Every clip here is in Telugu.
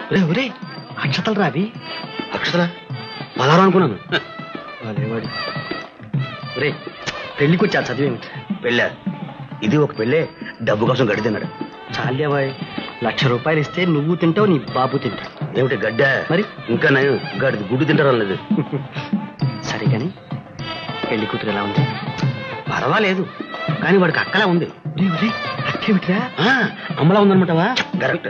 ఒరే అక్షతలు రావి. అక్షతలా పలారం అనుకున్నాను. అదేవాడి ఒరే పెళ్లికి వచ్చా చదివేమిటి? పెళ్ళా? ఇది ఒక పెళ్ళే, డబ్బు కోసం గడ్డి తిన్నాడు. చాలేవాయ్, ₹1,00,000 ఇస్తే నువ్వు తింటావు, నీ బాబు తింటావు. ఏమిటి గడ్డ? మరి ఇంకా నయం గడ్డి గుడ్డు తింటారు అన్నది. సరే కానీ పెళ్లి కూతురు ఎలా ఉంది? పర్వాలేదు, కానీ వాడికి అక్కలా ఉంది. అక్కేమిట్రా? అమ్మలా ఉందనమాటవా? కరెక్ట్.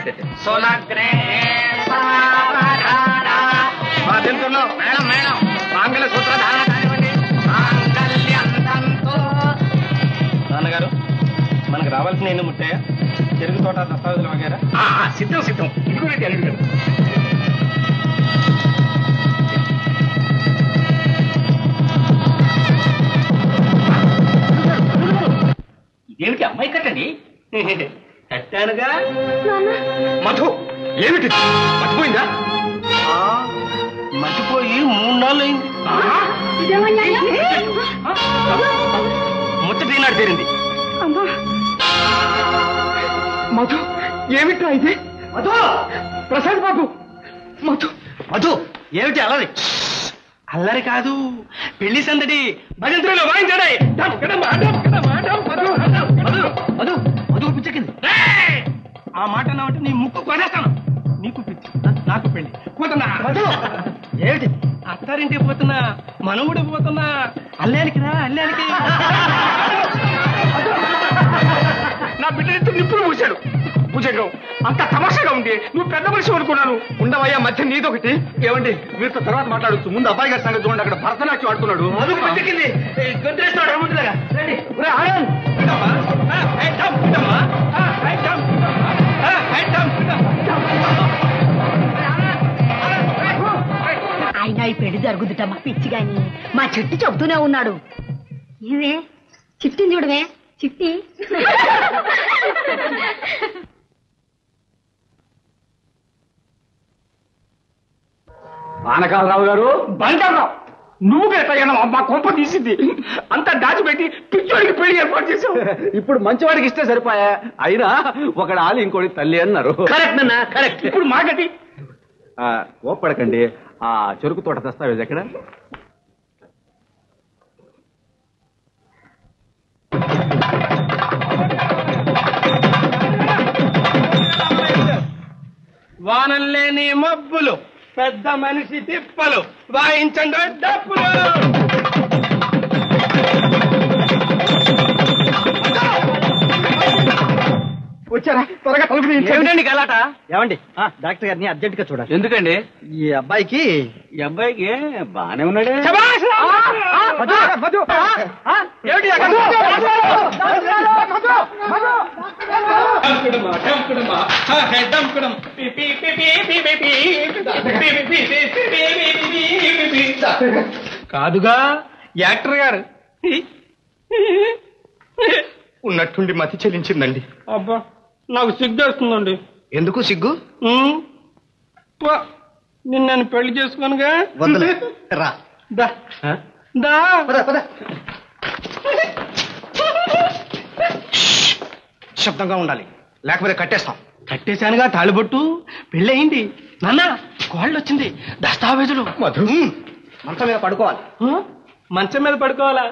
నాన్నగారు, మనకు రావాల్సిన ఎన్ని ముట్టాయా? చెరుకు తోట దస్తావేజులు వగేరా? సిద్ధం సిద్ధం. ఇదిగోండి అల్లుడు గారు. ఇదేమిటి అమ్మాయి కట్టండి? కట్టానుగా. మధు ఏమిటి మర్చిపోయిందా? మర్చిపోయి 3 నాళ్ళు అయింది. ముచ్చటి నాడు తీరింది. మధు ఏమిట్రా ఇది? మధు, ప్రసాద్ బాబు, మధు మధు ఏమిటి అల్లరి? అల్లరి కాదు, పెళ్లి సందడి. భజంత్రులు వాయించాడే. మధు పిచ్చెక్కింది. ఆ మాట అన్నావంటే నీ ముక్కు కొనేస్తాను. నీకు పిచ్చి, నాకు పెళ్లి. పోతున్నా. ఏమిటి? అత్తారింటికి పోతున్నా, మనవుడు పోతున్నా. అల్లానికి రా, అల్లానికి. నా బిడ్డ నిప్పులు పూశాడు. భుజంగం అంత తమాషాగా ఉంది. నువ్వు పెద్ద మనిషి అనుకున్నాను. ఉండవయ్యా, మధ్య నీదొకటి. ఏమండి, వీరితో తర్వాత మాట్లాడచ్చు. ముందు అబ్బాయి గారి సంగతి చూడండి. అక్కడ భరతనాట్యం ఆడుతున్నాడు. ఆయన ఈ పెళ్లి జరుగుతుటమ్మా పిచ్చి గాని. మా చిట్టి చెబుతూనే ఉన్నాడు. ఏమే చిట్టిని చూడవే, చిట్టి. పానకాలరావు గారు, బంగారావు, నువ్వు ఎట్టయినా మా కొంప తీసింది. అంతా దాచిపెట్టి పిచ్చోడికి పెళ్లి ఏర్పాటు చేసావు. ఇప్పుడు మంచివాడికి ఇస్తే సరిపోయా. అయినా ఒకడు ఆలి ఇంకోటి తల్లి అన్నారు. కరెక్ట్ అన్నా, కరెక్ట్. ఇప్పుడు మాగటి ఓపడకండి. ఆ చెరుకు తోట దస్తావేజ్ ఎక్కడ? వానల్లేని మబ్బులు, పెద్ద మనిషి తిప్పలు, వాయించండి డప్పులు. వచ్చారా? త్వరగా తలుపు. ఏమిటండి గలాట? ఏమండి, డాక్టర్ గారిని అర్జెంట్ గా చూడాలి. ఎందుకండి? ఈ అబ్బాయికి బానే ఉన్నాడే. కాదుగా యాక్టర్ గారు. ఉన్నట్టుండి మతి చెల్లించిందండి. అబ్బా, నాకు సిగ్గేస్తుందండి. ఎందుకు సిగ్గు? నిన్ను పెళ్లి చేసుకోనుగా. రా. శబ్దంగా ఉండాలి, లేకపోతే కట్టేస్తాం. కట్టేశానుగా తాళిబొట్టు. పెళ్ళయింది నాన్న. కోళ్ళు వచ్చింది, దస్తావేజులు. మధు, మంచం మీద పడుకోవాలి. మంచం మీద పడుకోవాలా?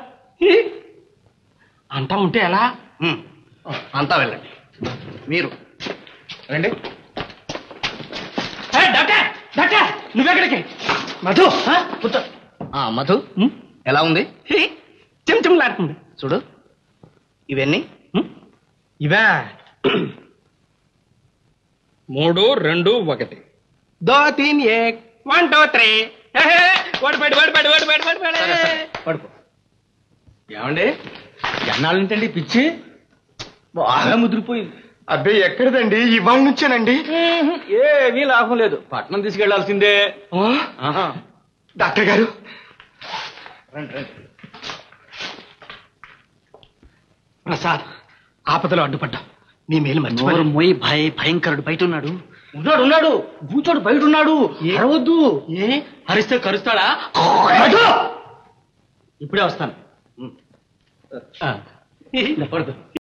అంతా ఉంటే ఎలా? అంతా వెళ్ళండి. మీరు రండి. డాక్టర్, నువ్వెక్కడికి? మధు కూర్చో. మధు ఎలా ఉంది? చెంచంలాడుతుంది. చూడు, ఇవన్నీ ఇవా 3, 2, 1. 2, 3, 1, 1, 2, 3. పడుకో. ఏమండి, ఎన్నాళ్ళంటండి పిచ్చి? బాగా ముదిరిపోయింది. అబ్బాయి ఎక్కడిదండి? ఇవాళ నుంచేనండి. ఏమీ లాభం లేదు, పట్నం తీసుకెళ్లాల్సిందే. డాక్టర్ గారు, రండి. ప్రసాద్, ఆపదలో అడ్డుపడ్డా. నీ మేలు మర్చిపోయి. మొయ్ భయంకరుడు బయట ఉన్నాడు. ఉన్నాడు కూర్చోడు, బయట ఉన్నాడు. అరవద్దు. హరిస్తే కరుస్తాడా? ఇప్పుడే వస్తాను. పడుకో.